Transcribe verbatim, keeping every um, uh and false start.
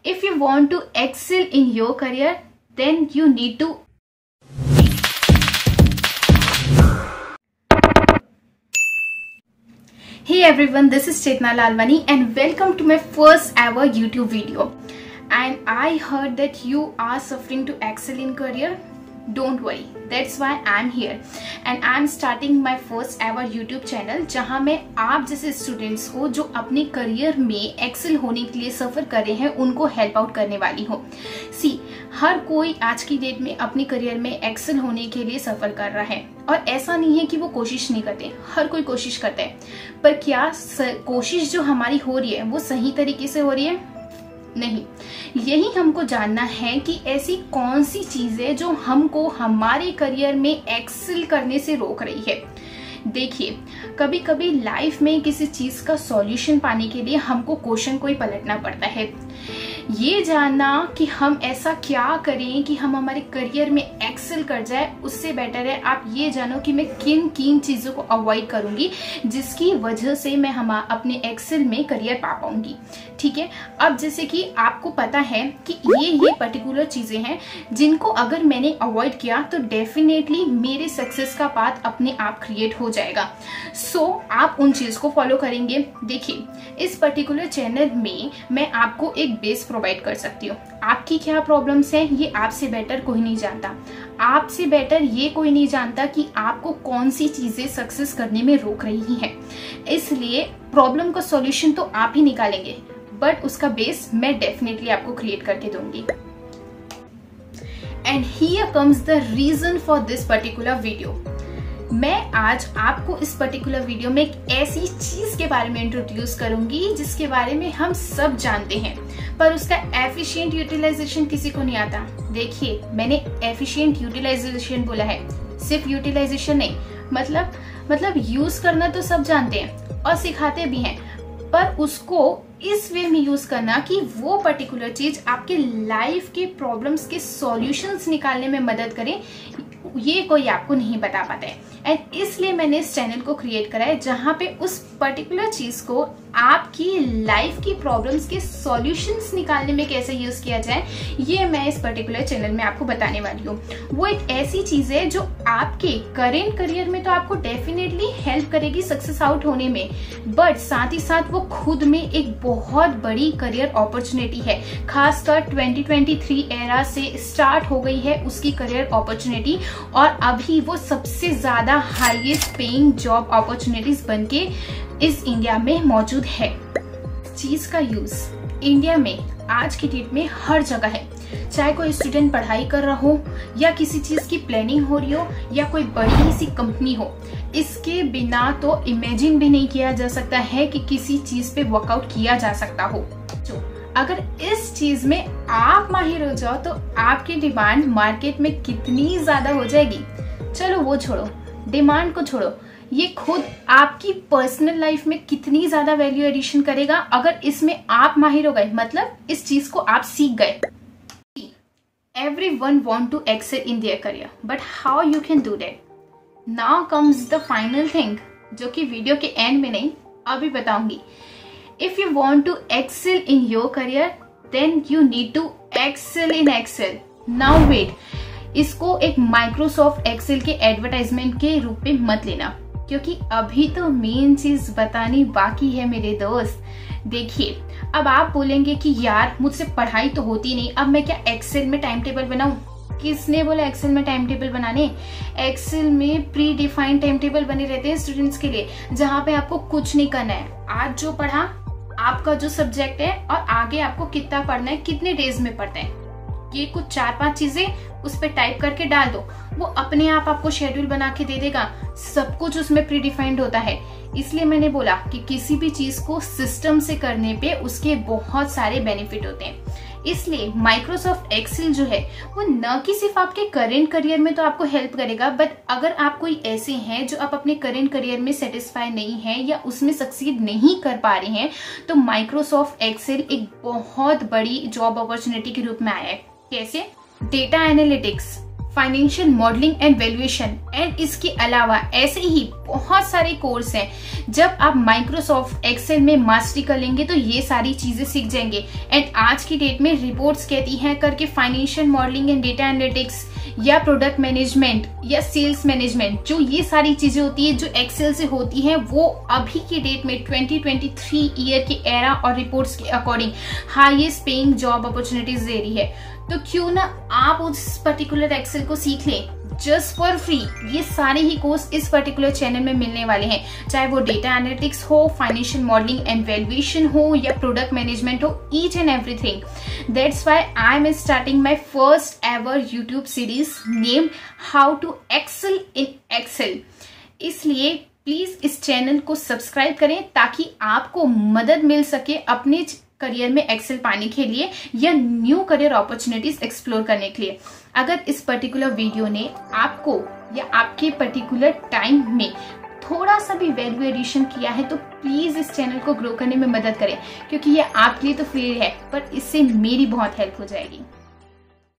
If you want to excel in your career, then you need to Hey everyone, this is Chetna Lalwani and welcome to my first ever YouTube video. And I heard that you are suffering to excel in career. Don't worry, that's why I'm here and I'm starting my first ever YouTube channel जहाँ मैं आप जैसे students को जो अपने career में Excel होने के लिए सफ़र कर रहे हैं उनको हेल्प आउट करने वाली हूँ। सी हर कोई आज की डेट में अपने करियर में एक्सेल होने के लिए सफ़र कर रहा है और ऐसा नहीं है कि वो कोशिश नहीं करते, हर कोई कोशिश करता है, पर क्या कोशिश जो हमारी हो रही है वो सही तरीके से हो रही है? नहीं। यही हमको जानना है कि ऐसी कौन सी चीजें जो हमको हमारे करियर में एक्सेल करने से रोक रही है। देखिए, कभी कभी लाइफ में किसी चीज का सॉल्यूशन पाने के लिए हमको क्वेश्चन को ही पलटना पड़ता है। ये जानना कि हम ऐसा क्या करें कि हम हमारे करियर में एक्सेल कर जाए, उससे बेटर है आप ये जानो कि मैं किन किन चीजों को अवॉइड करूंगी जिसकी वजह से मैं हम अपने एक्सेल में करियर पा पाऊंगी। ठीक है, अब जैसे कि आपको पता है कि ये ये पर्टिकुलर चीजें हैं जिनको अगर मैंने अवॉइड किया तो डेफिनेटली मेरे सक्सेस का पाथ अपने आप क्रिएट हो जाएगा। सो so, आप उन चीज को फॉलो करेंगे। देखिए, इस पर्टिकुलर चैनल में मैं आपको एक बेस प्रोवाइड कर सकती हूँ। आपकी क्या प्रॉब्लम्स हैं ये आपसे बेटर कोई नहीं जानता। आपसे बेटर ये कोई नहीं जानता कि आपको कौन सी चीजें सक्सेस करने में रोक रही हैं। इसलिए प्रॉब्लम का सॉल्यूशन तो आप ही निकालेंगे, बट उसका बेस मैं डेफिनेटली आपको क्रिएट करके दूंगी। And here comes the reason for this particular video. मैं आज आपको इस पर्टिकुलर वीडियो में एक ऐसी चीज के बारे में इंट्रोड्यूस करूंगी जिसके बारे में हम सब जानते हैं, पर उसका एफिशिएंट यूटिलाइजेशन किसी को नहीं आता। देखिए, मैंने एफिशिएंट यूटिलाइजेशन बोला है, सिर्फ यूटिलाइजेशन नहीं, मतलब मतलब यूज करना तो सब जानते हैं और सिखाते भी हैं, पर उसको इस वे में यूज करना कि वो पर्टिकुलर चीज आपके लाइफ के प्रॉब्लम्स के सॉल्यूशंस निकालने में मदद करे, ये कोई आपको नहीं बता पाता है। एंड इसलिए मैंने इस चैनल को क्रिएट करा है जहां पे उस पर्टिकुलर चीज को आपकी लाइफ की प्रॉब्लम्स के सॉल्यूशंस निकालने में कैसे यूज किया जाए, ये मैं इस पर्टिकुलर चैनल में आपको बताने वाली हूँ। वो एक ऐसी चीज है जो आपके करेंट करियर में तो आपको डेफिनेटली हेल्प करेगी सक्सेस आउट होने में, बट साथ ही साथ वो खुद में एक बहुत बड़ी करियर अपॉर्चुनिटी है। खासकर ट्वेंटी ट्वेंटी थ्री एरा से स्टार्ट हो गई है उसकी करियर अपॉर्चुनिटी और अभी वो सबसे ज्यादा हाईएस्ट पेइंग जॉब अपॉर्चुनिटीज बनके इस इंडिया में मौजूद है। चीज का यूज इंडिया में आज की डेट में हर जगह है, चाहे कोई स्टूडेंट पढ़ाई कर रहा हो या किसी चीज की प्लानिंग हो रही हो या कोई बड़ी सी कंपनी हो। इसके बिना तो इमेजिन भी नहीं किया जा सकता है कि किसी चीज पे वर्कआउट किया जा सकता हो। जो अगर इस चीज में आप माहिर हो जाओ तो आपकी डिमांड मार्केट में कितनी ज्यादा हो जाएगी। चलो वो छोड़ो, डिमांड को छोड़ो, ये खुद आपकी पर्सनल लाइफ में कितनी ज्यादा वैल्यू एडिशन करेगा अगर इसमें आप माहिर हो गए, मतलब इस चीज को आप सीख गए। Everyone want to excel in their career, but how you can do that? Now comes the final thing, जो कि वीडियो के एंड में नहीं, अभी बताऊंगी। If you want to excel in your career, then you need to excel in Excel. Now wait, इसको एक Microsoft Excel के एडवर्टाइजमेंट के रूप में मत लेना, क्योंकि अभी तो मेन चीज बतानी बाकी है मेरे दोस्त। देखिए, अब आप बोलेंगे कि यार मुझसे पढ़ाई तो होती नहीं, अब मैं क्या एक्सेल में टाइम टेबल बनाऊं? किसने बोला एक्सेल में टाइम टेबल बनाने? एक्सेल में प्री डिफाइंड टाइम टेबल बने रहते हैं स्टूडेंट्स के लिए, जहां पे आपको कुछ नहीं करना है। आज जो पढ़ा, आपका जो सब्जेक्ट है और आगे आपको कितना पढ़ना है, कितने डेज में पढ़ना है, ये कुछ चार पांच चीजें उस पर टाइप करके डाल दो, वो अपने आप आपको शेड्यूल बना के दे देगा। सब कुछ उसमें प्री डिफाइंड होता है। इसलिए मैंने बोला कि किसी भी चीज को सिस्टम से करने पे उसके बहुत सारे बेनिफिट होते हैं। इसलिए माइक्रोसॉफ्ट एक्सेल जो है वो न कि सिर्फ आपके करेंट करियर में तो आपको हेल्प करेगा, बट अगर आप कोई ऐसे हैं जो आप अपने करेंट करियर में सेटिस्फाई नहीं है या उसमें सक्सीड नहीं कर पा रहे हैं, तो माइक्रोसॉफ्ट एक्सेल एक बहुत बड़ी जॉब अपॉर्चुनिटी के रूप में आया है। कैसे? Data analytics, financial modelling and valuation and इसके अलावा ऐसे ही बहुत सारे कोर्स हैं। जब आप माइक्रोसॉफ्ट एक्सेल में मास्टरी कर लेंगे तो ये सारी चीजें सीख जाएंगे। एंड आज की डेट में रिपोर्ट्स कहती हैं करके financial modelling and data analytics या प्रोडक्ट मैनेजमेंट या सेल्स मैनेजमेंट, जो ये सारी चीजें होती है जो एक्सेल से होती हैं, वो अभी की डेट में ट्वेंटी ट्वेंटी थ्री ईयर के एरा और रिपोर्ट्स के according highest paying job opportunities दे रही है। तो क्यों ना आप उस पर्टिकुलर एक्सेल को सीख लें जस्ट फॉर फ्री। ये सारे ही कोर्स इस पर्टिकुलर चैनल में मिलने वाले हैं, चाहे वो डेटा एनालिटिक्स हो, फाइनेंशियल मॉडलिंग एंड वैल्यूएशन हो या प्रोडक्ट मैनेजमेंट हो, each and everything. That's why I am starting my first ever YouTube series named how to excel in Excel. इसलिए प्लीज इस चैनल को सब्सक्राइब करें ताकि आपको मदद मिल सके अपने करियर में एक्सेल पाने के लिए या न्यू करियर अपॉर्चुनिटीज एक्सप्लोर करने के लिए। अगर इस पर्टिकुलर वीडियो ने आपको या आपके पर्टिकुलर टाइम में थोड़ा सा भी वैल्यू एडिशन किया है तो प्लीज इस चैनल को ग्रो करने में मदद करें, क्योंकि ये आपके लिए तो फ्री है पर इससे मेरी बहुत हेल्प हो जाएगी।